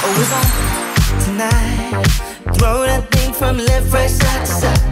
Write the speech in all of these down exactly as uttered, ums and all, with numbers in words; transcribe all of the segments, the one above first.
Always on tonight. Throw that thing from left, right, side to side.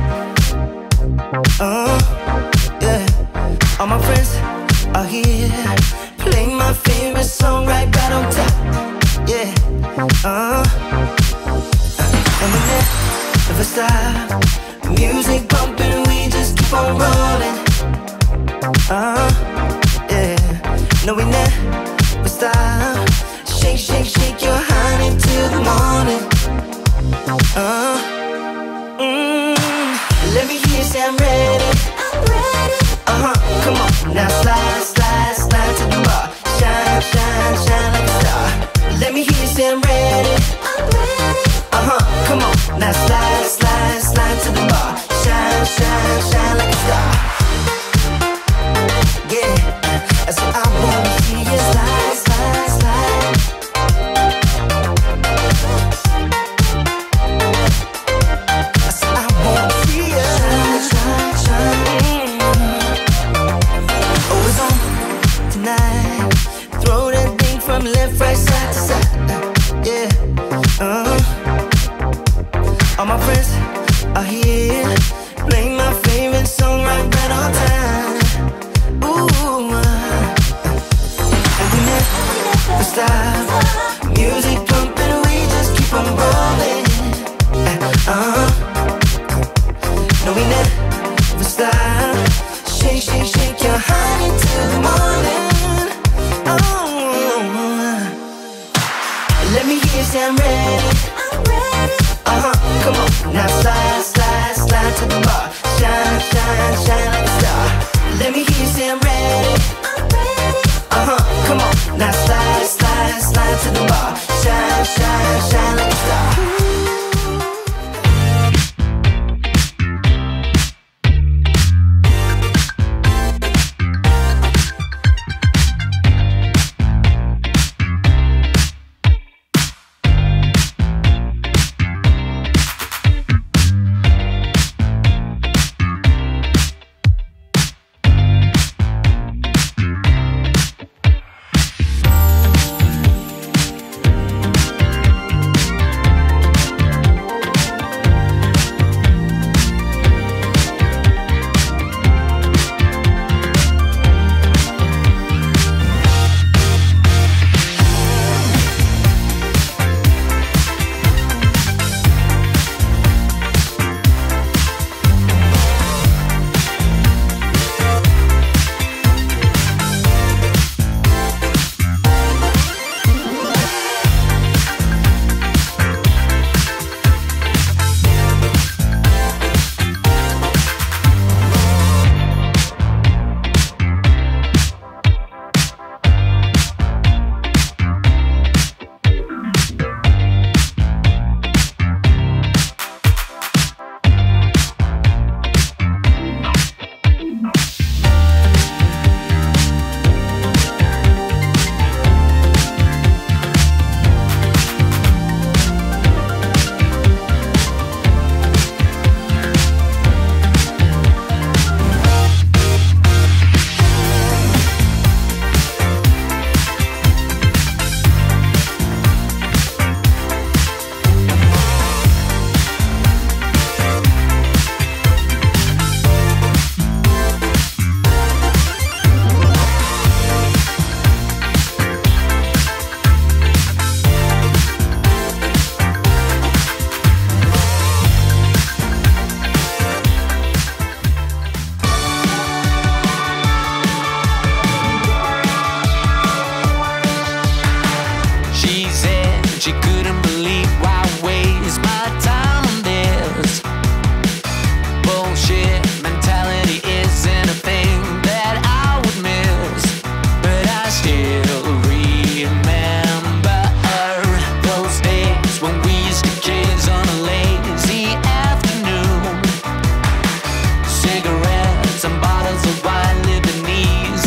Uh, yeah. All my friends are here. Play my favorite song right, right on top. Yeah. Uh, and we never stop. Music bumping, we just keep on rolling. Uh, yeah. No, we never stop. Shake, shake, shake your honey till the morning. Uh, mm, let me hear you say I'm ready. I'm ready. Uh-huh, come on. Now slide, slide, slide to the bar. Shine, shine, shine like a star. Let me hear you say I'm ready. I'm ready. Uh-huh, come on. Now slide, slide, slide to the bar. Shine, shine, shine like a star. Yeah, I said I wanna see you slide, slide, slide. I said I wanna see you shine, shine, shine. Mm. Always on tonight. Throw that thing from left, right, side to side. Yeah, uh. All my friends are here. Play my favorite song right, right on time. Ooh, and we never stop. Music pumping, we just keep on rolling. Uh, no, we never stop. Shake, shake, shake your honey till the morning. Oh, let me hear you say I'm ready. I'm ready. Uh-huh, come on. Now slide, slide, slide to the bar. Shine, shine, shine like a star. Let me hear you say I'm ready. I'm ready. Uh-huh, come on. Now slide, slide, slide to the bar. Shine, shine, shine like a star.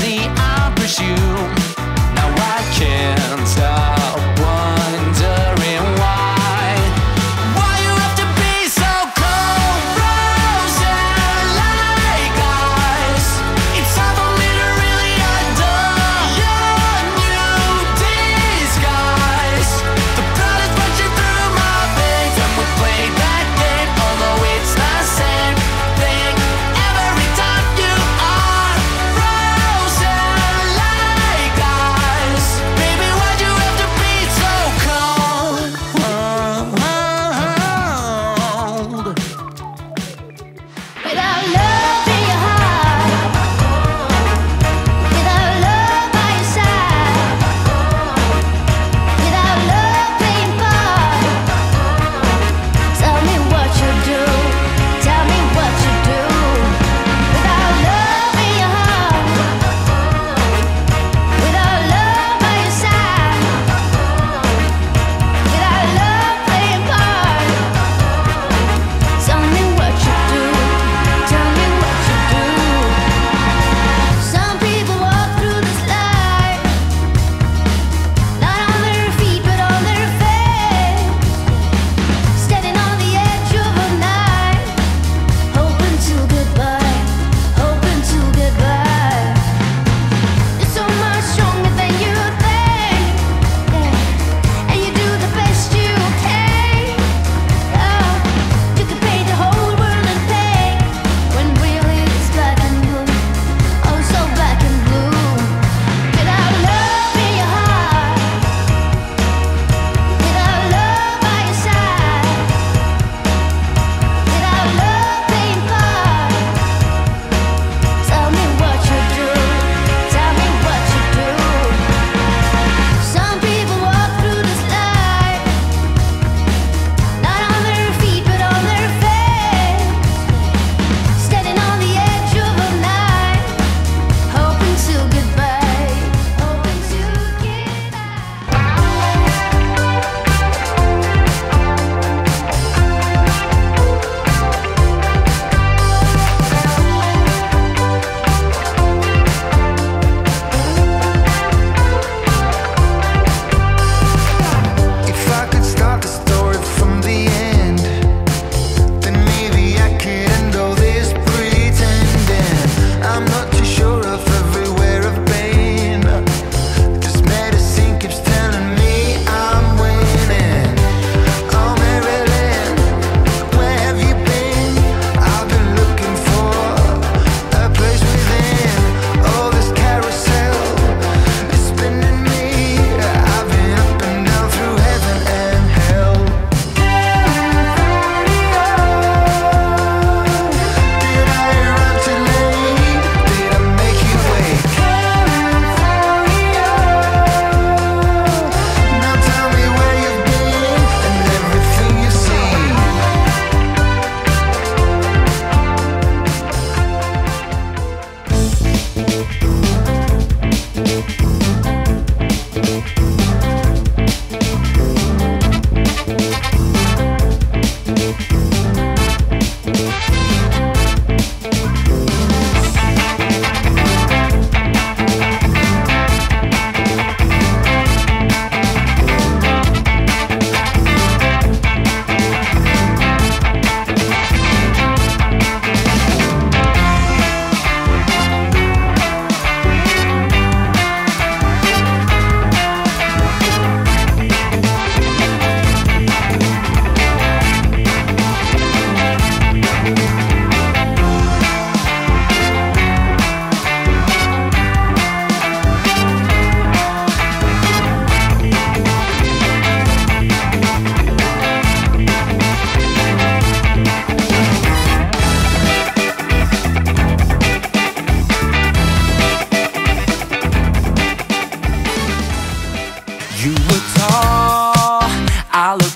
Now I can't stop wondering.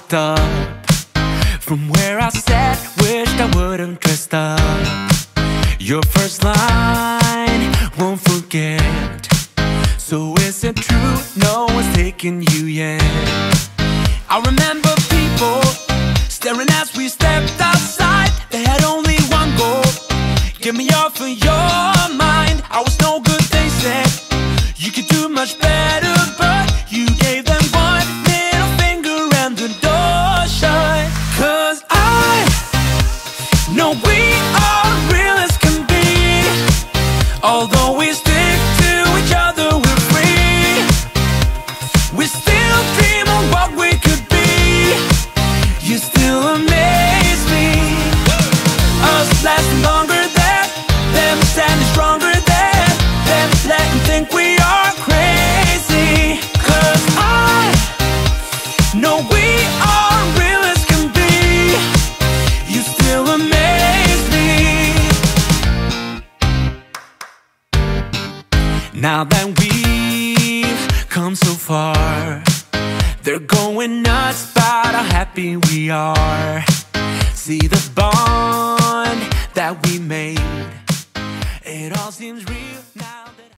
looked up from where I sat, wished I wouldn't dressed up. Your first line, won't forget. So is it true, no one's taking you yet? I remember people staring as we stepped outside. They had only one goal, get me off of your mind. I was no good, they said. You could do much better, but you gave them one middle finger and the door shut. Cause I know we are real as can be. Although we stick to each other, we're free. We still dream of what we could be. You still amaze me. Us lasting longer than them, standing stronger than them, letting think we are crazy. Cause I know we are real as can be. You still amaze me. Now that we've come so far, they're going nuts about how happy we are. See the bond that we made, it all seems real.